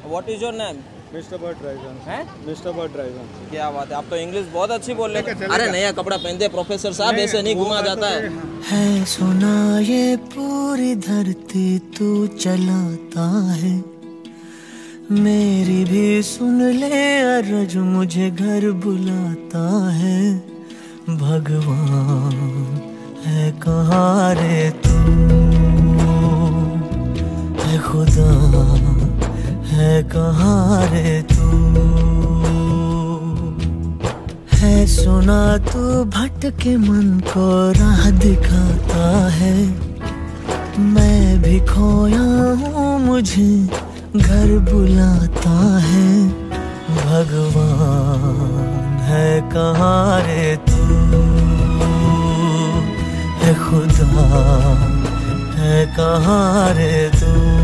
What is your name? Mister बर्ड ड्राइजन हैं? मिस्टर बर्ड ड्राइजन। क्या बात है, आप तो इंग्लिश बहुत अच्छी बोल रहे हैं। अरे नया कपड़ा पहनते प्रोफेसर साहब, ऐसे नहीं घुमा जाता है सुना ये पूरी धरती तू चलाता है, मेरी भी सुन ले अरज मुझे घर बुलाता है। भगवान है कहाँ रे तू, है खुदा है कहाँ रे तू। है सुना तू भटके मन को राह दिखाता है, मैं भी खोया हूँ मुझे घर बुलाता है। भगवान है कहाँ रे तू, है खुदा है कहाँ रे तू।